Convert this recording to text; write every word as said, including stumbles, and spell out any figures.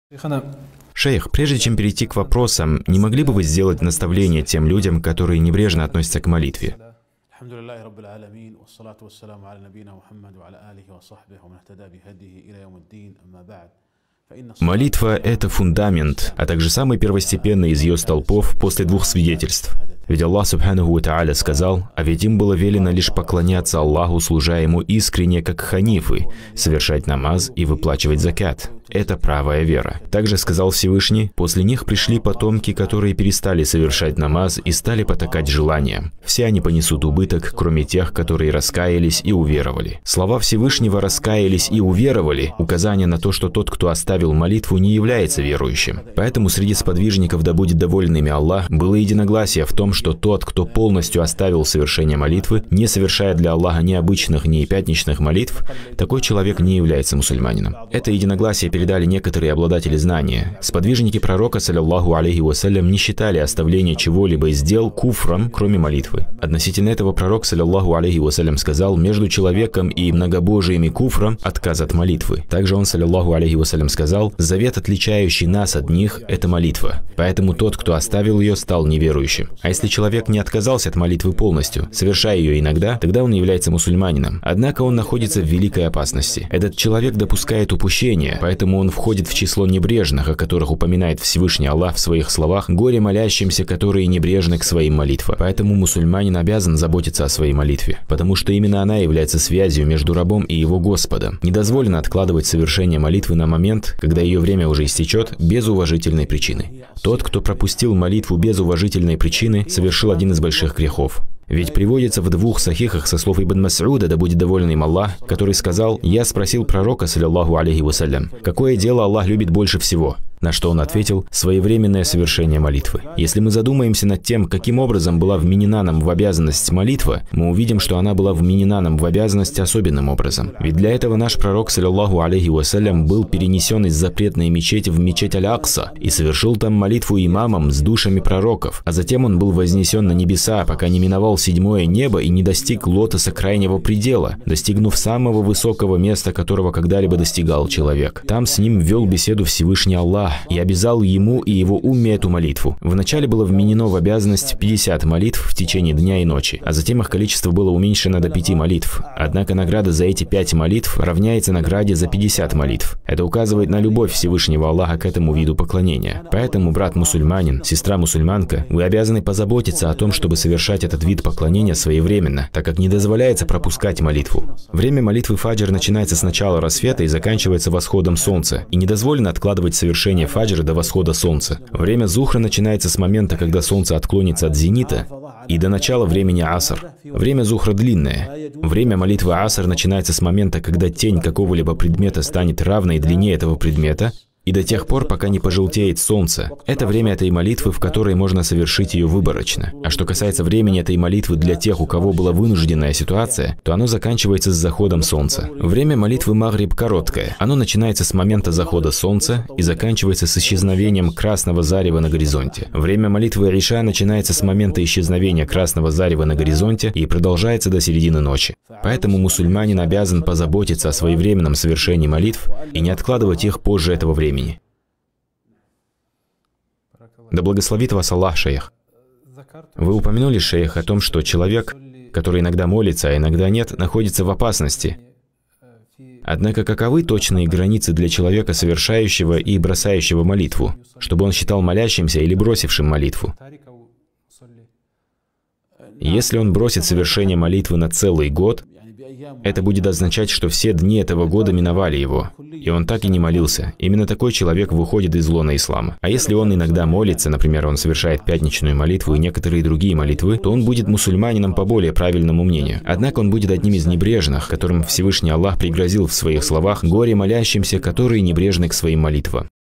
Шейх, прежде чем перейти к вопросам, не могли бы вы сделать наставление тем людям, которые небрежно относятся к молитве? Молитва – это фундамент, а также самый первостепенный из ее столпов после двух свидетельств. Ведь Аллах Субханаху ва Тааля сказал, а ведь им было велено лишь поклоняться Аллаху, служа Ему искренне, как ханифы, совершать намаз и выплачивать закят. Это правая вера. Также сказал Всевышний, после них пришли потомки, которые перестали совершать намаз и стали потакать желаниям. Все они понесут убыток, кроме тех, которые раскаялись и уверовали. Слова Всевышнего «раскаялись и уверовали» — указание на то, что тот, кто оставил молитву, не является верующим. Поэтому среди сподвижников, да будет доволен ими Аллах, было единогласие в том, что тот, кто полностью оставил совершение молитвы, не совершая для Аллаха ни обычных, ни пятничных молитв, такой человек не является мусульманином. Это единогласие передали некоторые обладатели знания. Сподвижники пророка, саллаллаху алейхи вассалям, не считали оставление чего-либо из дел куфром, кроме молитвы. Относительно этого пророк, саллаллаху алейхи вассалям, сказал, между человеком и многобожием и куфром отказ от молитвы. Также он, саллаллаху алейхи вассалям, сказал, завет, отличающий нас от них, это молитва. Поэтому тот, кто оставил ее, стал неверующим. А если человек не отказался от молитвы полностью, совершая ее иногда, тогда он является мусульманином. Однако он находится в великой опасности. Этот человек допускает упущение, поэтому он входит в число небрежных, о которых упоминает Всевышний Аллах в своих словах, горе молящимся, которые небрежны к своим молитвам. Поэтому мусульманин обязан заботиться о своей молитве, потому что именно она является связью между рабом и его Господом. Недозволено откладывать совершение молитвы на момент, когда ее время уже истечет, без уважительной причины. Тот, кто пропустил молитву без уважительной причины, совершил один из больших грехов. Ведь приводится в двух сахихах со слов Ибн Мас'уда, да будет доволен им Аллах, который сказал, «Я спросил пророка, саллаллаху алейхи вассалям, какое дело Аллах любит больше всего?» На что он ответил, своевременное совершение молитвы. Если мы задумаемся над тем, каким образом была вменена нам в обязанность молитва, мы увидим, что она была вменена нам в обязанность особенным образом. Ведь для этого наш пророк, саллаллаху алейхи вассалям, был перенесен из запретной мечети в мечеть Аль-Акса и совершил там молитву имамом с душами пророков, а затем он был вознесен на небеса, пока не миновал седьмое небо и не достиг лотоса крайнего предела, достигнув самого высокого места, которого когда-либо достигал человек. Там с ним вел беседу Всевышний Аллах и обязал ему и его умме эту молитву. Вначале было вменено в обязанность пятьдесят молитв в течение дня и ночи, а затем их количество было уменьшено до пяти молитв. Однако награда за эти пять молитв равняется награде за пятьдесят молитв. Это указывает на любовь Всевышнего Аллаха к этому виду поклонения. Поэтому, брат-мусульманин, сестра-мусульманка, вы обязаны позаботиться о том, чтобы совершать этот вид поклонения своевременно, так как не дозволяется пропускать молитву. Время молитвы фаджр начинается с начала рассвета и заканчивается восходом солнца, и не дозволено откладывать совершение фаджра до восхода солнца. Время зухра начинается с момента, когда солнце отклонится от зенита, и до начала времени аср. Время зухра длинное. Время молитвы аср начинается с момента, когда тень какого-либо предмета станет равной длине этого предмета, и до тех пор, пока не пожелтеет солнце. Это время этой молитвы, в которой можно совершить ее выборочно. А что касается времени этой молитвы для тех, у кого была вынужденная ситуация, то оно заканчивается с заходом солнца. Время молитвы магриб короткое. Оно начинается с момента захода солнца и заканчивается с исчезновением красного зарева на горизонте. Время молитвы иша начинается с момента исчезновения красного зарева на горизонте и продолжается до середины ночи. Поэтому мусульманин обязан позаботиться о своевременном совершении молитв и не откладывать их позже этого времени. Да благословит вас Аллах, шейх. Вы упомянули, шейх, о том, что человек, который иногда молится, а иногда нет, находится в опасности. Однако каковы точные границы для человека, совершающего и бросающего молитву, чтобы он считал молящимся или бросившим молитву? Если он бросит совершение молитвы на целый год, это будет означать, что все дни этого года миновали его, и он так и не молился. Именно такой человек выходит из лона ислама. А если он иногда молится, например, он совершает пятничную молитву и некоторые другие молитвы, то он будет мусульманином по более правильному мнению. Однако он будет одним из небрежных, которым Всевышний Аллах пригрозил в своих словах, горе молящимся, которые небрежны к своим молитвам.